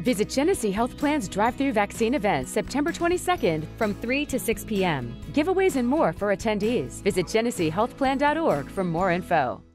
Visit Genesee Health Plan's Drive-Thru Vaccine Event September 22nd from 3 to 6 p.m. Giveaways and more for attendees. Visit GeneseeHealthPlan.org for more info.